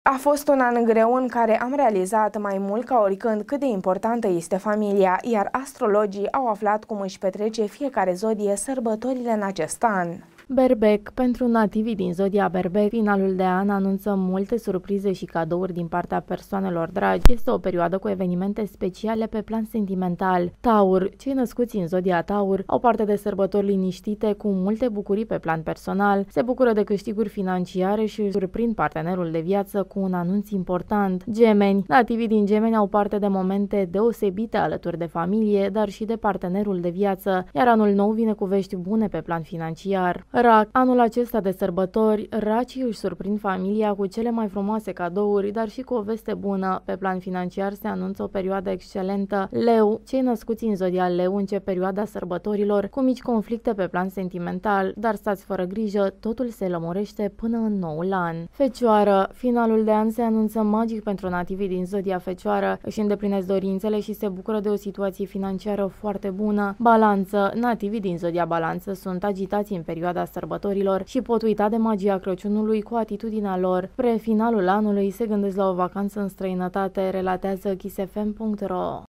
A fost un an greu în care am realizat mai mult ca oricând cât de importantă este familia, iar astrologii au aflat cum își petrece fiecare zodie sărbătorile în acest an. Berbec. Pentru nativii din zodia Berbec, finalul de an anunță multe surprize și cadouri din partea persoanelor dragi. Este o perioadă cu evenimente speciale pe plan sentimental. Taur. Cei născuți în zodia Taur au parte de sărbători liniștite cu multe bucurii pe plan personal, se bucură de câștiguri financiare și își surprind partenerul de viață cu un anunț important. Gemeni. Nativii din Gemeni au parte de momente deosebite alături de familie, dar și de partenerul de viață, iar anul nou vine cu vești bune pe plan financiar. Rac. Anul acesta de sărbători, racii își surprind familia cu cele mai frumoase cadouri, dar și cu o veste bună. Pe plan financiar se anunță o perioadă excelentă. Leu. Cei născuți în zodia Leu încep perioada sărbătorilor cu mici conflicte pe plan sentimental, dar stați fără grijă, totul se lămurește până în noul an. Fecioară. Finalul de an se anunță magic pentru nativii din zodia Fecioară, își îndeplinesc dorințele și se bucură de o situație financiară foarte bună. Balanță. Nativii din zodia Balanță sunt agitați în perioada sărbătorilor și pot uita de magia Crăciunului cu atitudinea lor. Spre finalul anului se gândesc la o vacanță în străinătate, relatează kissfm.ro.